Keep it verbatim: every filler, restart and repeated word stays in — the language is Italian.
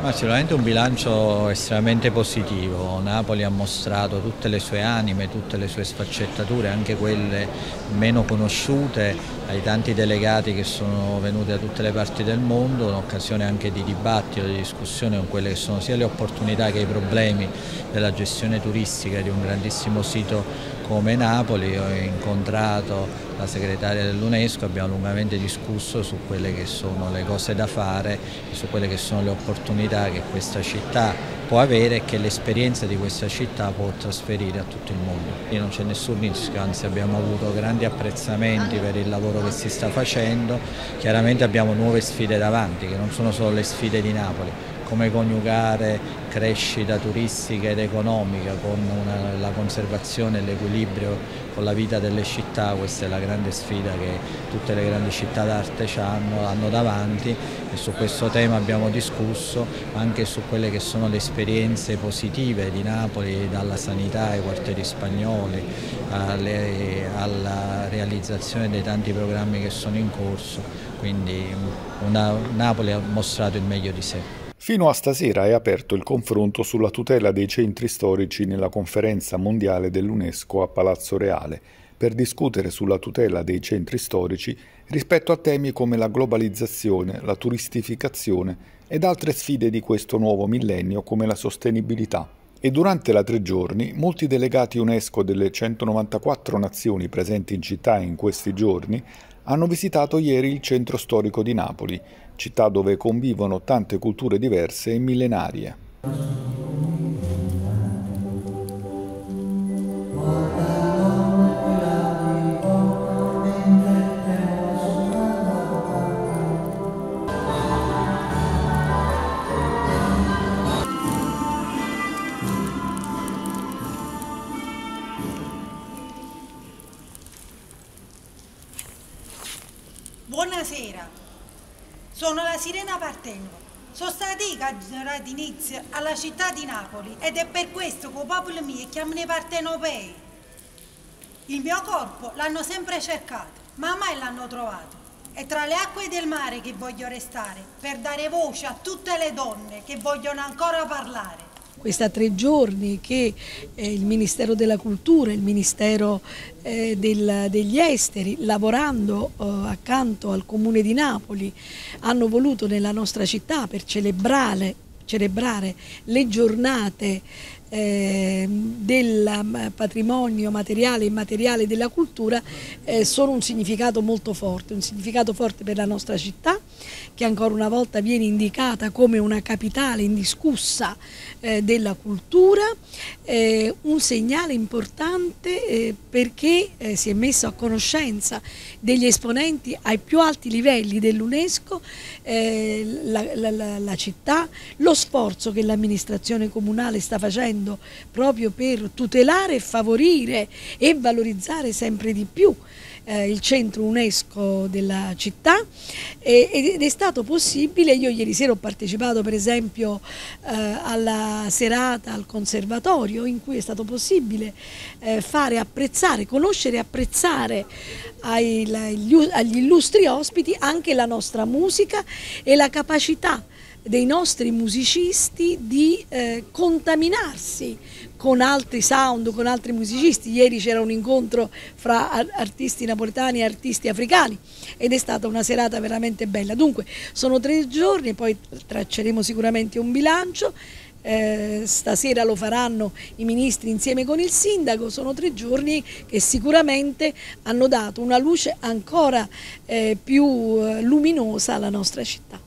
Ma sicuramente un bilancio estremamente positivo. Napoli ha mostrato tutte le sue anime, tutte le sue sfaccettature, anche quelle meno conosciute, ai tanti delegati che sono venuti da tutte le parti del mondo, un'occasione anche di dibattito, di discussione con quelle che sono sia le opportunità che i problemi della gestione turistica di un grandissimo sito come Napoli. Ho incontrato la segretaria dell'UNESCO, abbiamo lungamente discusso su quelle che sono le cose da fare e su quelle che sono le opportunità che questa città può avere e che l'esperienza di questa città può trasferire a tutto il mondo. E non c'è nessun rischio, anzi abbiamo avuto grandi apprezzamenti per il lavoro che si sta facendo. Chiaramente abbiamo nuove sfide davanti, che non sono solo le sfide di Napoli, come coniugare crescita turistica ed economica con una, la conservazione e l'equilibrio con la vita delle città. Questa è la grande sfida che tutte le grandi città d'arte hanno, hanno davanti, e su questo tema abbiamo discusso, anche su quelle che sono le esperienze positive di Napoli, dalla sanità ai quartieri spagnoli, alle, alla realizzazione dei tanti programmi che sono in corso, quindi una, Napoli ha mostrato il meglio di sé. Fino a stasera è aperto il confronto sulla tutela dei centri storici nella conferenza mondiale dell'UNESCO a Palazzo Reale, per discutere sulla tutela dei centri storici rispetto a temi come la globalizzazione, la turistificazione ed altre sfide di questo nuovo millennio come la sostenibilità. E durante la tre giorni, molti delegati UNESCO delle centonovantaquattro nazioni presenti in città in questi giorni hanno visitato ieri il centro storico di Napoli, città dove convivono tante culture diverse e millenarie. Buonasera, sono la Sirena Partenova. Sono stata che ha dato inizio alla città di Napoli ed è per questo che il popolo mio chiamano partenopei. Il mio corpo l'hanno sempre cercato, ma mai l'hanno trovato. È tra le acque del mare che voglio restare, per dare voce a tutte le donne che vogliono ancora parlare. Questa tre giorni che eh, il Ministero della Cultura, il Ministero eh, del, degli Esteri, lavorando eh, accanto al Comune di Napoli, hanno voluto nella nostra città per celebrare, celebrare le giornate eh, del patrimonio materiale e immateriale della cultura, eh, sono un significato molto forte, un significato forte per la nostra città, che ancora una volta viene indicata come una capitale indiscussa eh, della cultura, eh, un segnale importante eh, perché eh, si è messo a conoscenza degli esponenti ai più alti livelli dell'UNESCO eh, la, la, la città, lo sforzo che l'amministrazione comunale sta facendo proprio per tutelare e favorire e valorizzare sempre di più eh, il centro UNESCO della città, eh, ed è stato possibile. Io ieri sera ho partecipato per esempio eh, alla serata al conservatorio, in cui è stato possibile eh, fare apprezzare, conoscere e apprezzare ai, agli illustri ospiti anche la nostra musica e la capacità dei nostri musicisti di eh, contaminarsi con altri sound, con altri musicisti. Ieri c'era un incontro fra artisti napoletani e artisti africani ed è stata una serata veramente bella. Dunque sono tre giorni, poi tracceremo sicuramente un bilancio. Eh, stasera lo faranno i ministri insieme con il sindaco. Sono tre giorni che sicuramente hanno dato una luce ancora eh, più luminosa alla nostra città.